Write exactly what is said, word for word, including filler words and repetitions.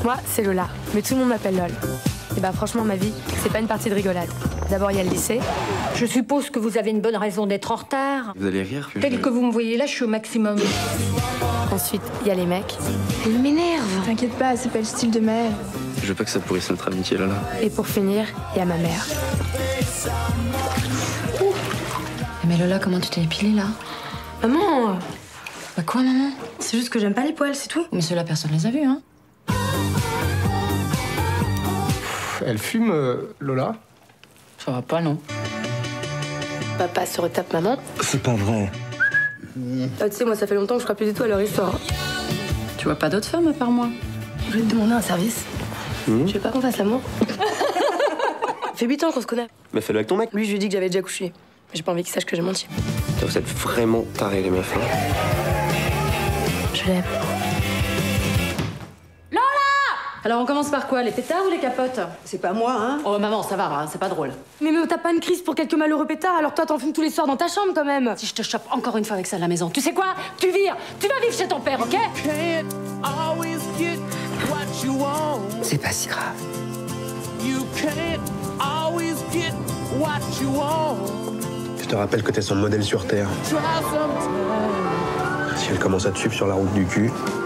Moi, c'est Lola, mais tout le monde m'appelle Lol. Et bah franchement, ma vie, c'est pas une partie de rigolade. D'abord, il y a le lycée. Je suppose que vous avez une bonne raison d'être en retard. Vous allez rire que Tel je... que vous me voyez là, je suis au maximum. Ensuite, il y a les mecs. Il m'énerve. T'inquiète pas, c'est pas le style de mère. Je veux pas que ça pourrisse notre amitié, Lola. Et pour finir, il y a ma mère. Mais Lola, comment tu t'es épilée, là? Maman! Bah quoi, maman? C'est juste que j'aime pas les poils, c'est tout. Mais ceux-là, personne les a vus, hein? Elle fume, euh, Lola? Ça va pas, non? Papa se retape maman. C'est pas vrai. Ah, tu sais, moi, ça fait longtemps que je crois plus du tout à leur histoire. Tu vois pas d'autres femmes à part moi? Je vais te demander un service. Mmh. Je veux pas qu'on fasse l'amour. Ça fait huit ans qu'on se connaît. Mais fais-le avec ton mec. Lui, je lui ai dit que j'avais déjà couché. J'ai pas envie qu'il sache que j'ai menti. Vous êtes vraiment tarés, les meufs. Hein. Je l'aime. Alors on commence par quoi? Les pétards ou les capotes? C'est pas moi, hein. Oh maman, ça va, hein, c'est pas drôle. Mais, mais t'as pas une crise pour quelques malheureux pétards, alors toi, t'en fumes tous les soirs dans ta chambre, quand même. Si je te chope encore une fois avec ça à la maison, tu sais quoi? Tu vires! Tu vas vivre chez ton père, ok? C'est pas si grave. Je te rappelle que t'es son modèle sur Terre. Si elle commence à te suivre sur la route du cul,